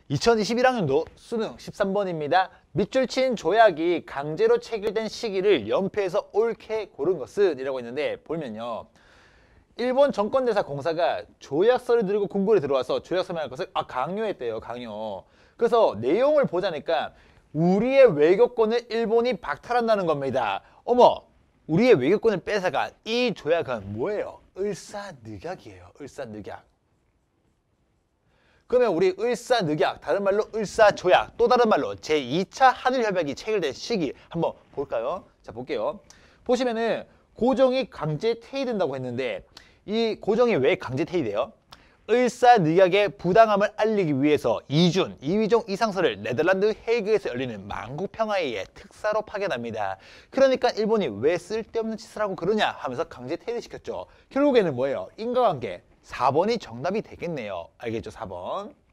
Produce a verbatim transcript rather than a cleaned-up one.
이천이십일 학년도 수능 십삼 번입니다. 밑줄 친 조약이 강제로 체결된 시기를 연폐해서 옳게 고른 것은 이라고 했는데 보면요. 일본 정권대사 공사가 조약서를 들고 궁궐에 들어와서 조약서만 할 것을 아 강요했대요. 강요. 그래서 내용을 보자니까 우리의 외교권을 일본이 박탈한다는 겁니다. 어머! 우리의 외교권을 뺏어간 이 조약은 뭐예요? 을사늑약이에요. 을사늑약. 그러면 우리 을사늑약, 다른 말로 을사조약, 또 다른 말로 제이 차 한일협약이 체결된 시기 한번 볼까요? 자, 볼게요. 보시면은 고종이 강제 퇴위된다고 했는데 이 고종이 왜 강제 퇴위돼요? 을사늑약의 부당함을 알리기 위해서 이준, 이휘종 이상설을 네덜란드 헤이그에서 열리는 만국평화회의에 특사로 파견합니다. 그러니까 일본이 왜 쓸데없는 짓을 하고 그러냐 하면서 강제 퇴위시켰죠. 결국에는 뭐예요? 인과관계. 사 번이 정답이 되겠네요. 알겠죠? 사 번.